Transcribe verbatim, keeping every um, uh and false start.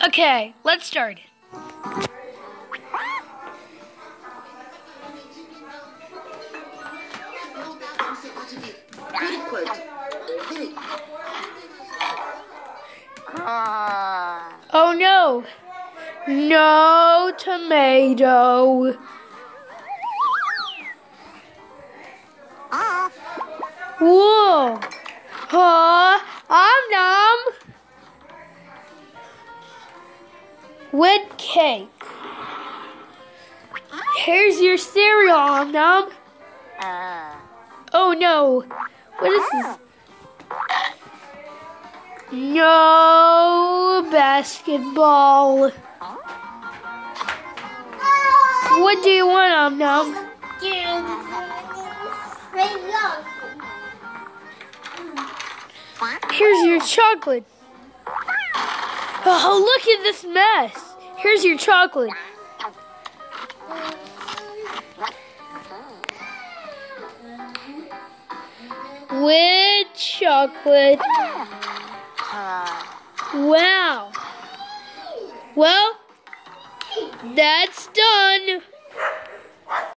Okay, let's start. Oh no! No tomato! Whoa! Huh? I'm numb! Wet cake. Here's your cereal, I'm numb. Oh no! What is this? No basketball. What do you want, Om Nom? Here's your chocolate. Oh, look at this mess. Here's your chocolate. With chocolate. Wow. Well, that's done.